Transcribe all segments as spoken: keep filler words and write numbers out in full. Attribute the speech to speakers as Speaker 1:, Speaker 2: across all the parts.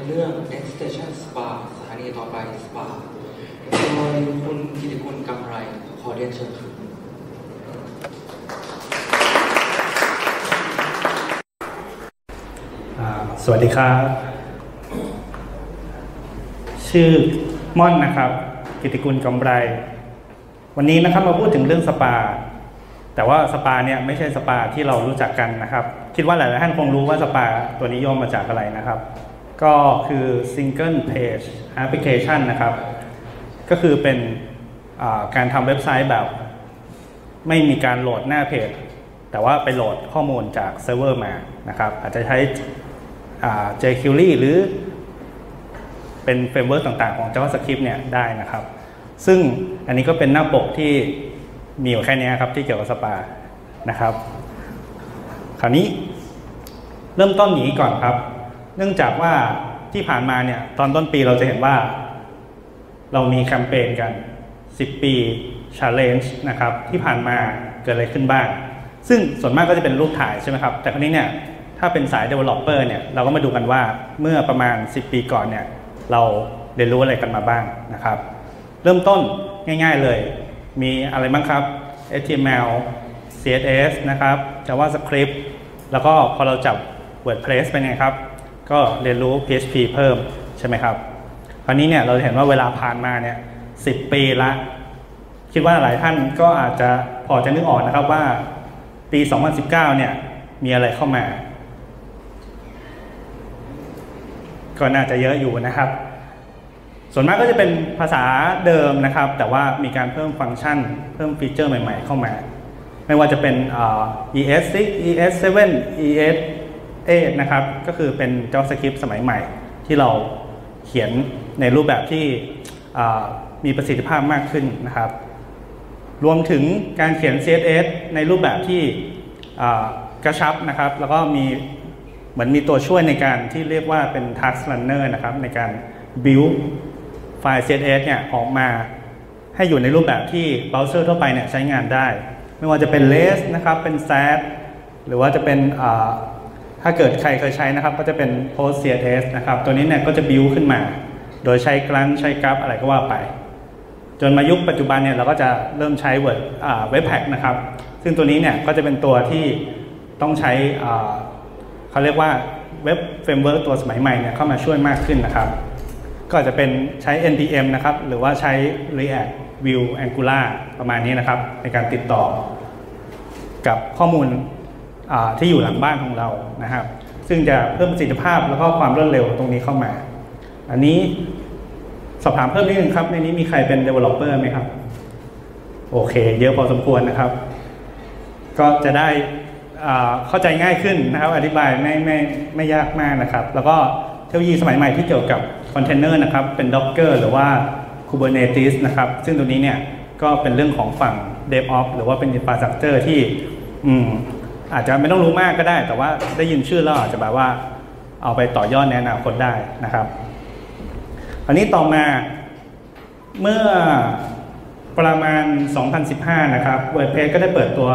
Speaker 1: เรื่อง next station spa สถานีต่อไป spa โดยคุณกิติคุณกำไรขอเรียนเชิญครับ
Speaker 2: สวัสดีครับชื่อม่อนนะครับกิติกุลกำไรวันนี้นะครับมาพูดถึงเรื่องสปาแต่ว่าสปาเนี่ยไม่ใช่สปาที่เรารู้จักกันนะครับคิดว่าหลายๆท่านคงรู้ว่าสปาตัวนี้ย่อมาจากอะไรนะครับก็คือ Single Page Application นะครับก็คือเป็นการทำเว็บไซต์แบบไม่มีการโหลดหน้าเพจแต่ว่าไปโหลดข้อมูลจากเซิร์ฟเวอร์มานะครับอาจจะใช้ jQuery หรือเป็นเฟรมเวิร์กต่างๆของ JavaScript เนี่ยได้นะครับซึ่งอันนี้ก็เป็นหน้าปกที่มีอยู่แค่นี้ครับที่เกี่ยวกับสปานะครับคราวนี้เริ่มต้นอย่างนี้ก่อนครับเนื่องจากว่าที่ผ่านมาเนี่ยตอนต้นปีเราจะเห็นว่าเรามีแคมเปญกันสิบปี Challenge นะครับที่ผ่านมาเกิดอะไรขึ้นบ้างซึ่งส่วนมากก็จะเป็นรูปถ่ายใช่ไหมครับแต่คราวนี้เนี่ยถ้าเป็นสาย Developer เนี่ยเราก็มาดูกันว่าเมื่อประมาณสิบปีก่อนเนี่ยเราเรียนรู้อะไรกันมาบ้างนะครับเริ่มต้นง่ายๆเลยมีอะไรบ้างครับ เอช ที เอ็ม แอล ซี เอส เอส นะครับ JavaScript แล้วก็พอเราจับ WordPress เป็นไงครับก็เรียนรู้ พี เอช พี เพิ่มใช่ไหมครับคราวนี้เนี่ยเราเห็นว่าเวลาผ่านมาเนี่ยสิบปีละคิดว่าหลายท่านก็อาจจะพอจะนึกออกนะครับว่าปีสองพันสิบเก้าเนี่ยมีอะไรเข้ามาก็น่าจะเยอะอยู่นะครับส่วนมากก็จะเป็นภาษาเดิมนะครับแต่ว่ามีการเพิ่มฟังก์ชันเพิ่มฟีเจอร์ใหม่ๆเข้ามาไม่ว่าจะเป็น อี เอส ซิกซ์ อี เอส เซเว่น อี เอส เอท นะครับก็คือเป็น JavaScript สมัยใหม่ที่เราเขียนในรูปแบบที่มีประสิทธิภาพมากขึ้นนะครับรวมถึงการเขียน ซี เอส เอส ในรูปแบบที่กระชับนะครับแล้วก็มีเหมือนมีตัวช่วยในการที่เรียกว่าเป็น Task Runner นะครับในการ build ไฟล์ ซี เอส เอส เนี่ยออกมาให้อยู่ในรูปแบบที่เบราว์เซอร์ทั่วไปเนี่ยใช้งานได้ไม่ว่าจะเป็น เลส นะครับเป็น แซด หรือว่าจะเป็นถ้าเกิดใครเคยใช้นะครับก็จะเป็น โพสต์ ซี เอส เอส นะครับตัวนี้เนี่ยก็จะ build ขึ้นมาโดยใช้กลั้นใช้กราฟอะไรก็ว่าไปจนมายุคปัจจุบันเนี่ยเราก็จะเริ่มใช้ Word เว็บแพ็กนะครับซึ่งตัวนี้เนี่ยก็จะเป็นตัวที่ต้องใช้เขาเรียกว่าเว็บเฟรมเวิร์กตัวสมัยใหม่เนี่ยเข้ามาช่วยมากขึ้นนะครับก็จะเป็นใช้ เอ็น พี เอ็ม นะครับหรือว่าใช้ React Vue Angular ประมาณนี้นะครับในการติดต่อกับข้อมูลที่อยู่หลังบ้านของเรานะครับซึ่งจะเพิ่มประสิทธิภาพแล้วก็ความรวดเร็วตรงนี้เข้ามาอันนี้สอบถามเพิ่มนิดนึงครับในนี้มีใครเป็น Developer ไหมครับโอเคเยอะพอสมควรนะครับก็จะได้เข้าใจง่ายขึ้นนะครับอธิบายไม่ไม่ไม่ยากมากนะครับแล้วก็เทคโนโลยีสมัยใหม่ที่เกี่ยวกับคอนเทนเนอร์นะครับเป็น Docker หรือว่า Kubernetes นะครับซึ่งตัวนี้เนี่ยก็เป็นเรื่องของฝั่ง DevOps หรือว่าเป็น Infrastructure ที่อืมอาจจะไม่ต้องรู้มากก็ได้แต่ว่าได้ยินชื่อแล้วอาจจะแบบว่าเอาไปต่อยอดในอนาคตได้นะครับอันนี้ต่อมาเมื่อประมาณสองพันสิบห้านะครับ WordPress ก็ได้เปิดตัว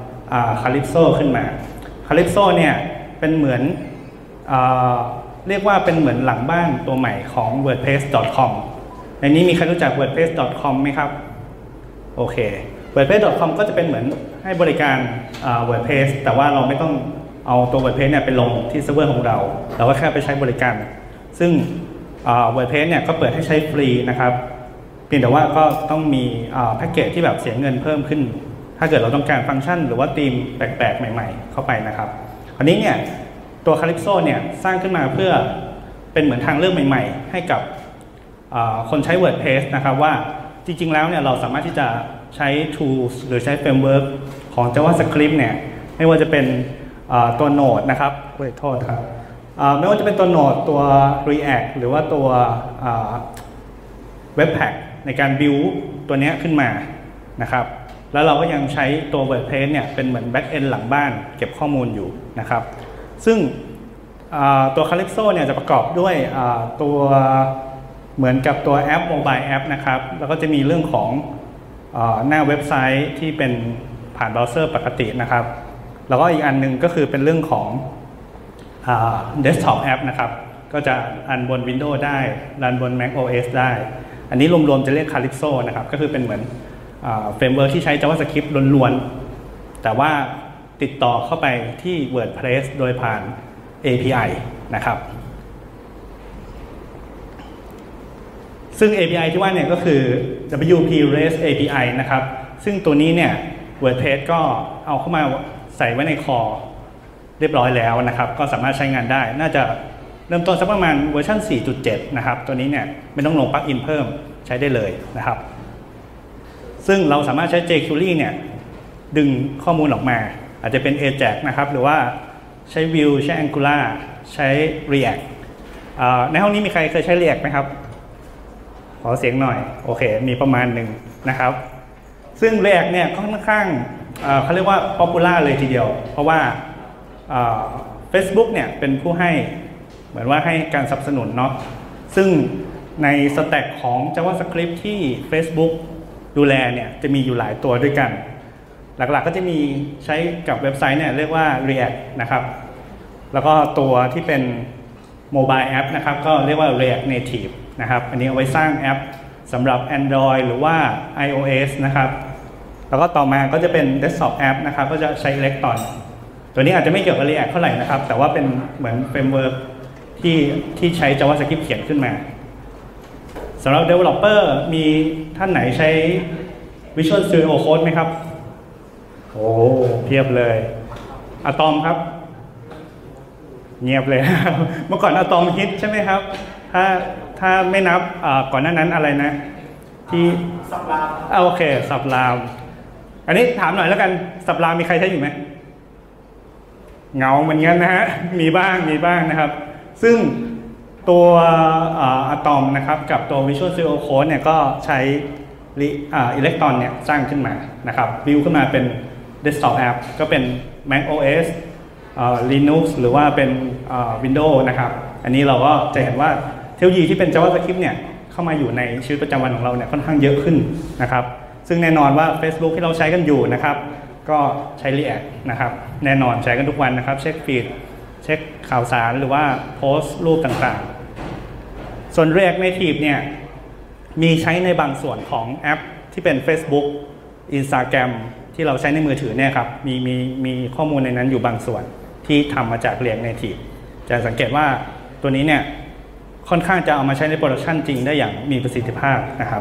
Speaker 2: Calypso ขึ้นมา Calypso เนี่ยเป็นเหมือนเอ่อเรียกว่าเป็นเหมือนหลังบ้านตัวใหม่ของ เวิร์ดเพรส ดอท คอม ในนี้มีใครรู้จัก เวิร์ดเพรส ดอท คอม ไหมครับโอเค เวิร์ดเพรส ดอท คอม ก็จะเป็นเหมือนให้บริการ WordPress แต่ว่าเราไม่ต้องเอาตัว WordPress เนี่ยไปลงที่เซิร์ฟเวอร์ของเราเราก็แค่ไปใช้บริการซึ่ง WordPress เนี่ยก็เปิดให้ใช้ฟรีนะครับเพียงแต่ว่าก็ต้องมีแพ็กเกจที่แบบเสียเงินเพิ่มขึ้นถ้าเกิดเราต้องการฟังก์ชันหรือว่าธีมแปลกๆใหม่ๆเข้าไปนะครับอันนี้เนี่ยตัว Calypso เนี่ยสร้างขึ้นมาเพื่อเป็นเหมือนทางเลือกใหม่ๆให้กับคนใช้ WordPress นะครับว่าจริงๆแล้วเนี่ยเราสามารถที่จะใช้ tools หรือใช้ framework ของ JavaScript เนี่ยไม่ว่าจะเป็นตัว Node นะครับขอโทษครับไม่ว่าจะเป็นตัว Node ตัว React หรือว่าตัว Webpack ในการ build ตัวนี้ขึ้นมานะครับแล้วเราก็ยังใช้ตัว WordPress เนี่ยเป็นเหมือน back end หลังบ้านเก็บข้อมูลอยู่นะครับซึ่งตัว Calypso เนี่ยจะประกอบด้วยตัวเหมือนกับตัวแอป Mobile App นะครับแล้วก็จะมีเรื่องของหน้าเว็บไซต์ที่เป็นผ่านเบราว์เซอร์ปกตินะครับแล้วก็อีกอันนึงก็คือเป็นเรื่องของ Desktop App นะครับก็จะรันบน Windows ได้รันบน Mac โอ เอส ได้อันนี้รวมๆจะเรียก Calypso นะครับก็คือเป็นเหมือนเฟรมเวิร์กที่ใช้ JavaScript ล้วนๆแต่ว่าติดต่อเข้าไปที่ WordPress โดยผ่าน เอ พี ไอ นะครับซึ่ง เอ พี ไอ ที่ว่าเนี่ยก็คือ ดับเบิลยู พี REST เอ พี ไอ นะครับซึ่งตัวนี้เนี่ย WordPress ก็เอาเข้ามาใส่ไว้ในคอเรียบร้อยแล้วนะครับก็สามารถใช้งานได้น่าจะเริ่มต้นสักประมาณเวอร์ชัน สี่จุดเจ็ด นะครับตัวนี้เนี่ยไม่ต้องลงปลั๊กอินเพิ่มใช้ได้เลยนะครับซึ่งเราสามารถใช้ jQuery เนี่ยดึงข้อมูลออกมาอาจจะเป็น Ajax นะครับหรือว่าใช้ Vue ใช้ Angular ใช้ React ในห้องนี้มีใครเคยใช้ React ไหมครับขอเสียงหน่อยโอเคมีประมาณหนึ่งนะครับซึ่ง React เนี่ยค่อนข้างเขาเรียกว่า popular เลยทีเดียวเพราะว่า Facebook เนี่ยเป็นผู้ให้เหมือนว่าให้การสนับสนุนเนาะซึ่งในสแต็กของ JavaScript ที่ Facebook ดูแลเนี่ยจะมีอยู่หลายตัวด้วยกันหลักๆก็จะมีใช้กับเว็บไซต์เนี่ยเรียกว่า React นะครับแล้วก็ตัวที่เป็นโมบายแอปนะครับก็เรียกว่า React Native นะครับอันนี้เอาไว้สร้างแอปสำหรับ Android หรือว่า iOS นะครับแล้วก็ต่อมาก็จะเป็น Desktop App นะครับก็จะใช้ Electron ตัวนี้อาจจะไม่เกี่ยวกับ React เท่าไหร่นะครับแต่ว่าเป็นเหมือนเฟรมเวิร์กที่ที่ใช้ JavaScript เขียนขึ้นมาสำหรับ Developer มีท่านไหนใช้ Visual Studio Code ไหมครับโอ้เพียบเลยอะตอมครับเงียบเลยเมื่อก่อนอะตอมฮิตใช่ไหมครับถ้าถ้าไม่นับก่อนหน้านั้นอะไรนะที่สับรามโอเคสับรามอันนี้ถามหน่อยแล้วกันสับรามมีใครใช้อยู่ไหมเงาเหมือนกันนะฮะมีบ้างมีบ้างนะครับซึ่งตัวอะตอมนะครับกับตัว Visual Studio Code เนี่ยก็ใช้อิเล็กตรอนเนี่ยสร้างขึ้นมานะครับบิวขึ้นมาเป็น Desktop App ก็เป็น Mac โอ เอส Linux หรือว่าเป็น Windows นะครับอันนี้เราก็จะเห็นว่าเทคโนโลยีที่เป็น JavaScript เนี่ยเข้ามาอยู่ในชีวิตประจำวันของเราเนี่ยค่อนข้างเยอะขึ้นนะครับซึ่งแน่นอนว่า Facebook ที่เราใช้กันอยู่นะครับก็ใช้ React นะครับแน่นอนใช้กันทุกวันนะครับเช็คฟีดเช็คข่าวสารหรือว่าโพสต์รูปต่างๆส่วน React Native เนี่ยมีใช้ในบางส่วนของแอปที่เป็น Facebook Instagram ที่เราใช้ในมือถือเนี่ยครับมีมีมีข้อมูลในนั้นอยู่บางส่วนที่ทำมาจาก React Native จะสังเกตว่าตัวนี้เนี่ยค่อนข้างจะเอามาใช้ในโปรดักชันจริงได้อย่างมีประสิทธิภาพนะครับ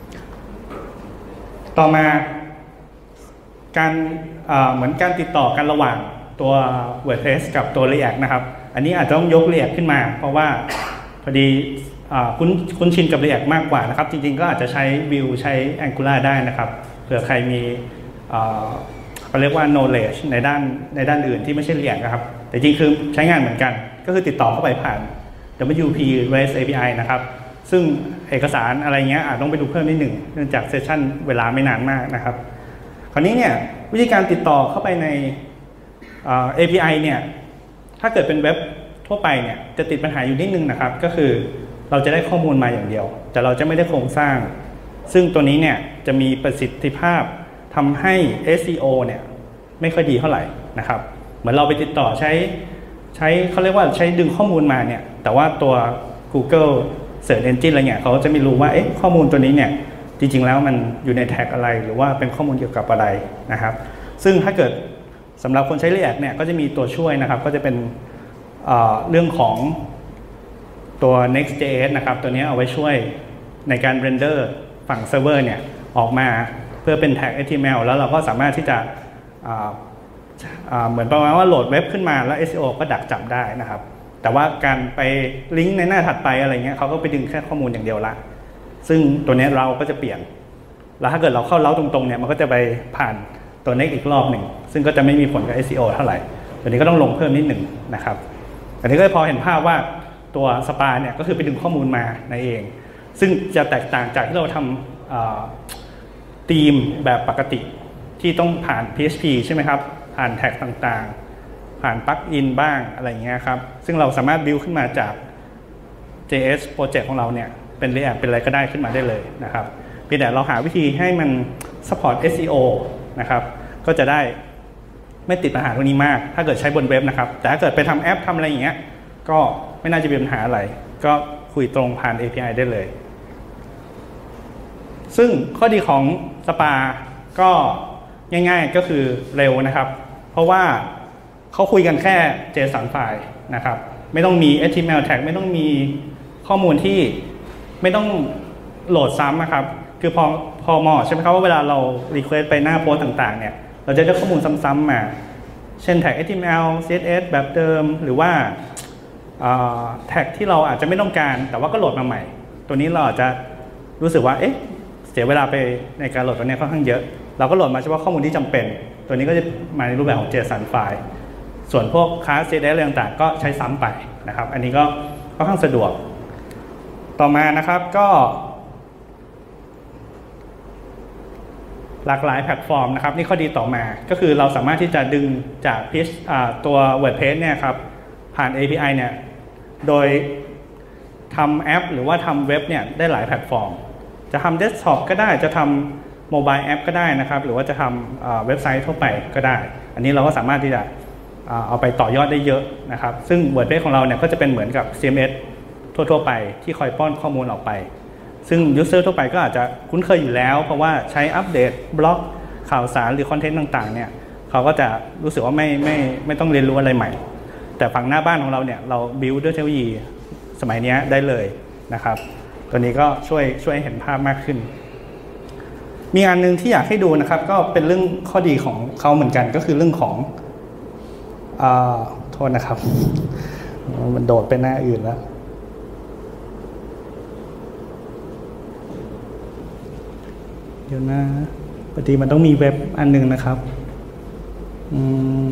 Speaker 2: ต่อมาการเหมือนการติดต่อกันระหว่างตัว WordPress กับตัว React นะครับอันนี้อาจจะต้องยก React ขึ้นมาเพราะว่าพอดีคุ้นคุ้นชินกับ React มากกว่านะครับจริงๆก็อาจจะใช้ Vue ใช้ Angular ได้นะครับเผื่อใครมีเขาเรียกว่า knowledge ในด้านในด้านอื่นที่ไม่ใช่ React นะครับแต่จริงคือใช้งานเหมือนกันก็คือติดต่อเข้าไปผ่าน ดับเบิลยู พี REST เอ พี ไอ นะครับซึ่งเอกสารอะไรเงี้ยอาจต้องไปดูเพิ่มนิดหนึ่งเนื่องจากเซสชั่นเวลาไม่นานมากนะครับคราวนี้เนี่ยวิธีการติดต่อเข้าไปใน เอ พี ไอ เนี่ยถ้าเกิดเป็นเว็บทั่วไปเนี่ยจะติดปัญหาอยู่นิดนึงนะครับก็คือเราจะได้ข้อมูลมาอย่างเดียวแต่เราจะไม่ได้โครงสร้างซึ่งตัวนี้เนี่ยจะมีประสิทธิภาพทำให้ เอส อี โอ เนี่ยไม่ค่อยดีเท่าไหร่นะครับเหมือนเราไปติดต่อใช้ใช้เขาเรียกว่าใช้ดึงข้อมูลมาเนี่ยแต่ว่าตัว Google Search Engine อะไรเงี้ยเขาจะไม่รู้ว่าเอ๊ะข้อมูลตัวนี้เนี่ยจริงๆแล้วมันอยู่ในแท็กอะไรหรือว่าเป็นข้อมูลเกี่ยวกับอะไรนะครับซึ่งถ้าเกิดสำหรับคนใช้ React เนี่ยก็จะมีตัวช่วยนะครับก็จะเป็น เอ่อ เรื่องของตัว Next.js นะครับตัวนี้เอาไว้ช่วยในการเรนเดอร์ฝั่งเซิร์ฟเวอร์เนี่ยออกมาเพื่อเป็นแท็ก เอช ที เอ็ม แอล แล้วเราก็สามารถที่จะเหมือนประมาณว่าโหลดเว็บขึ้นมาแล้ว เอส อี โอ ก็ดักจับได้นะครับแต่ว่าการไปลิงก์ในหน้าถัดไปอะไรเงี้ยเขาก็ไปดึงแค่ข้อมูลอย่างเดียวละซึ่งตัวนี้เราก็จะเปลี่ยนแล้วถ้าเกิดเราเข้าเล้าตรงๆเนี่ยมันก็จะไปผ่านตัว next อีกรอบหนึ่งซึ่งก็จะไม่มีผลกับ เอส อี โอ เท่าไหร่ตัวนี้ก็ต้องลงเพิ่มนิดหนึ่งนะครับอันนี้ก็พอเห็นภาพว่าตัวสปาเนี่ยก็คือไปดึงข้อมูลมาในเองซึ่งจะแตกต่างจากที่เราทำธีมแบบปกติที่ต้องผ่าน พี เอช พี ใช่ไหมครับผ่านแท็กต่างๆผ่านปลั๊กอินบ้างอะไรอย่างเงี้ยครับซึ่งเราสามารถ build ขึ้นมาจาก เจ เอส โปรเจกต์ของเราเนี่ยเป็น React เป็นอะไรก็ได้ขึ้นมาได้เลยนะครับเพียงแต่เราหาวิธีให้มัน support เอส อี โอ นะครับก็จะได้ไม่ติดปัญหาตรงนี้มากถ้าเกิดใช้บนเว็บนะครับแต่ถ้าเกิดไปทำแอปทำอะไรอย่างเงี้ยก็ไม่น่าจะมีปัญหาอะไรก็คุยตรงผ่าน เอ พี ไอ ได้เลยซึ่งข้อดีของ Spark ก็ง่ายๆก็คือเร็วนะครับเพราะว่าเขาคุยกันแค่ JSON ไฟล์นะครับไม่ต้องมี เอช ที เอ็ม แอล tag ไม่ต้องมีข้อมูลที่ไม่ต้องโหลดซ้ำนะครับคือพอพอเหมาะใช่ไหมครับว่าเวลาเรา request ไปหน้าโพสต์ต่างๆเนี่ยเราจะได้ข้อมูลซ้ำๆมาเช่น tag เอช ที เอ็ม แอล ซี เอส เอส แบบเดิมหรือว่าแท็กที่เราอาจจะไม่ต้องการแต่ว่าก็โหลดมาใหม่ตัวนี้เราอาจจะรู้สึกว่าเอ๊ะเสียเวลาไปในการโหลดตัวนี้ค่อนข้างเยอะเราก็โหลดมาเฉพาะข้อมูลที่จำเป็นตัวนี้ก็จะมาในรูปแบบของ JSON ไฟล์ส่วนพวกคลาส ซี เอส เอส อะไรต่างๆก็ใช้ซ้ำไปนะครับอันนี้ก็ค่อนข้างสะดวกต่อมานะครับก็หลากหลายแพลตฟอร์มนะครับนี่ข้อดีต่อมาก็คือเราสามารถที่จะดึงจากพิชตัว WordPress เนี่ยครับผ่าน เอ พี ไอ เนี่ยโดยทำแอปหรือว่าทำเว็บเนี่ยได้หลายแพลตฟอร์มจะทำเดสก์ท็อปก็ได้จะทำโมบายแอปก็ได้นะครับหรือว่าจะทำเว็บไซต์ทั่วไปก็ได้อันนี้เราก็สามารถที่จะเอาไปต่อยอดได้เยอะนะครับซึ่ง WordPress ของเราเนี่ยก็จะเป็นเหมือนกับ ซี เอ็ม เอส ทั่วๆไปที่คอยป้อนข้อมูลออกไปซึ่ง User ทั่วไปก็อาจจะคุ้นเคยอยู่แล้วเพราะว่าใช้อัปเดตบล็อกข่าวสารหรือคอนเทนต์ต่างๆเนี่ยเขาก็จะรู้สึกว่าไม่ไม่ไม่ต้องเรียนรู้อะไรใหม่แต่ฝั่งหน้าบ้านของเราเนี่ยเราบิวด้วยเทคโนโลยีสมัยนี้ได้เลยนะครับตัวนี้ก็ช่วยช่วยเห็นภาพมากขึ้นมีอันนึงที่อยากให้ดูนะครับก็เป็นเรื่องข้อดีของเขาเหมือนกันก็คือเรื่องของอ่าโทษนะครับมันโดดไปหน้าอื่นแล้วเดี๋ยวนะปกติมันต้องมีเว็บอันนึงนะครับอืม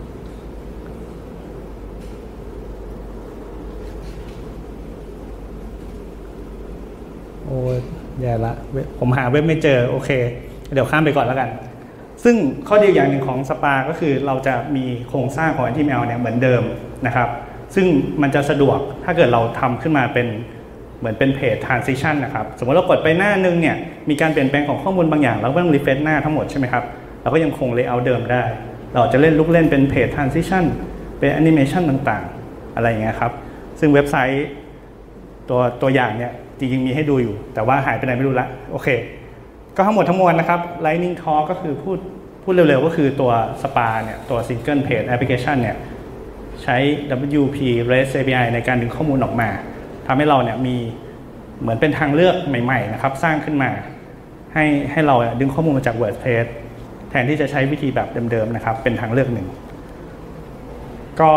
Speaker 2: โอ้ยแย่ละผมหาเว็บไม่เจอโอเคเดี๋ยวข้ามไปก่อนแล้วกันซึ่งข้อดีอย่างหนึ่งของ Spark ก็คือเราจะมีโครงสร้างของ เอช ที เอ็ม แอล เนี่ยเหมือนเดิมนะครับซึ่งมันจะสะดวกถ้าเกิดเราทำขึ้นมาเป็นเหมือนเป็นเพจ transition นะครับสมมติเรากดไปหน้านึงเนี่ยมีการเปลี่ยนแปลงของข้อมูลบางอย่างเราก็ต้อง refresh หน้าทั้งหมดใช่ไหมครับเราก็ยังคง layout เดิมได้เราจะเล่นลุกเล่นเป็นเพจ transition เป็น animation ต่างๆอะไรอย่างเงี้ยครับซึ่งเว็บไซต์ตัวตัวอย่างเนี่ยจริงๆมีให้ดูอยู่แต่ว่าหายไปไหนไม่รู้ละโอเคก็ทั้งหมดทั้งมวลนะครับ Lightning Talk ก็คือพูดพูดเร็วๆก็คือตัว Spark เนี่ยตัว Single Page Application เนี่ยใช้ ดับเบิลยู พี REST เอ พี ไอ ในการดึงข้อมูลออกมาทำให้เราเนี่ยมีเหมือนเป็นทางเลือกใหม่ๆนะครับสร้างขึ้นมาให้ให้เราดึงข้อมูลมาจาก WordPress แทนที่จะใช้วิธีแบบเดิมๆนะครับเป็นทางเลือกหนึ่งก็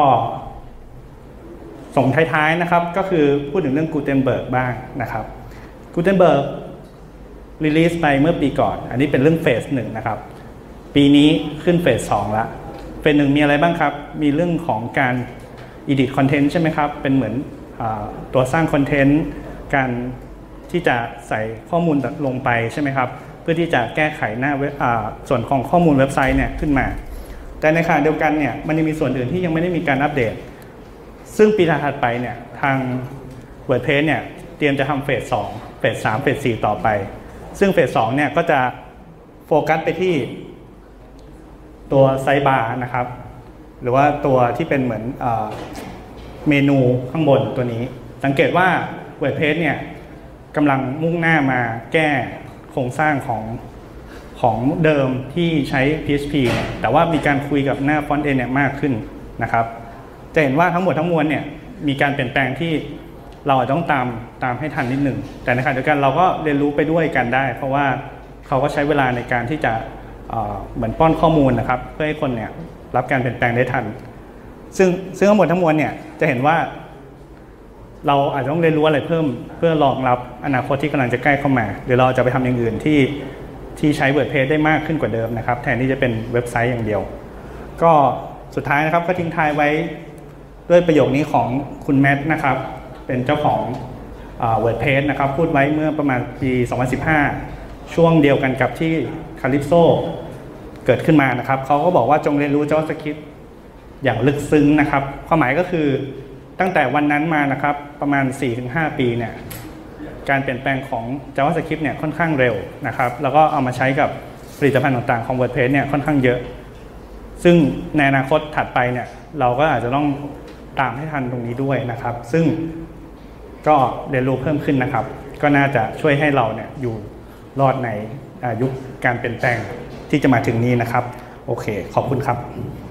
Speaker 2: ส่งท้ายๆนะครับก็คือพูดถึงเรื่อง Gutenberg บ้างนะครับ Gutenberg รีลีสไปเมื่อปีก่อนอันนี้เป็นเรื่องเฟสหนึ่งนะครับปีนี้ขึ้นเฟสสองละเฟสหนึ่งมีอะไรบ้างครับมีเรื่องของการ edit content ใช่ไหมครับเป็นเหมือนตัวสร้างคอนเทนต์การที่จะใส่ข้อมูลลงไปใช่ไหมครับเพื่อที่จะแก้ไขหน้าเว็บส่วนของข้อมูลเว็บไซต์เนี่ยขึ้นมาแต่ในขณะเดียวกันเนี่ยมันยังมีส่วนอื่นที่ยังไม่ได้มีการอัปเดตซึ่งปีถัดไปเนี่ยทาง WordPress เนี่ยเตรียมจะทำเฟสสองเฟสสามเฟสสี่ต่อไปซึ่งเฟสสองเนี่ยก็จะโฟกัสไปที่ตัวไซด์บาร์นะครับหรือว่าตัวที่เป็นเหมือนเมนูข้างบนตัวนี้สังเกตว่า WordPress เนี่ยกำลังมุ่งหน้ามาแก้โครงสร้างของของเดิมที่ใช้ พี เอช พี เนี่ยแต่ว่ามีการคุยกับหน้า Front End เนี่ยมากขึ้นนะครับจะเห็นว่าทั้งหมดทั้งมวลเนี่ยมีการเปลี่ยนแปลงที่เราอาจจะต้องตามตามให้ทันนิดหนึ่งแต่ในขณะเดียวกันเราก็เรียนรู้ไปด้วยกันได้เพราะว่าเขาก็ใช้เวลาในการที่จะเหมือนป้อนข้อมูลนะครับเพื่อให้คนเนี่ยรับการเปลี่ยนแปลงได้ทันซึ่งซึ่งทั้งหมดทั้งมวลเนี่ยจะเห็นว่าเราอาจจะต้องเรียนรู้อะไรเพิ่มเพื่อรองรับอนาคตที่กำลังจะใกล้เข้ามาหรือเราจะไปทำอย่างอื่นที่ที่ใช้ WordPress ได้มากขึ้นกว่าเดิมนะครับแทนที่จะเป็นเว็บไซต์อย่างเดียวก็สุดท้ายนะครับก็ทิ้งท้ายไว้ด้วยประโยคนี้ของคุณแมทนะครับเป็นเจ้าของ WordPress นะครับพูดไว้เมื่อประมาณปีสองพันสิบห้าช่วงเดียวกันกับที่ Calypso เกิดขึ้นมานะครับเขาก็บอกว่าจงเรียนรู้ JavaScript อย่างลึกซึ้งนะครับความหมายก็คือตั้งแต่วันนั้นมานะครับประมาณ สี่ถึงห้า ปีเนี่ยการเปลี่ยนแปลงของ JavaScript เนี่ยค่อนข้างเร็วนะครับแล้วก็เอามาใช้กับผลิตภัณฑ์ต่างๆของ WordPress เนี่ยค่อนข้างเยอะซึ่งในอนาคตถัดไปเนี่ยเราก็อาจจะต้องตามให้ทันตรงนี้ด้วยนะครับ ซึ่งก็เรียนรู้เพิ่มขึ้นนะครับ ก็น่าจะช่วยให้เราเนี่ยอยู่รอดในยุคการเปลี่ยนแปลงที่จะมาถึงนี้นะครับโอเคขอบคุณครับ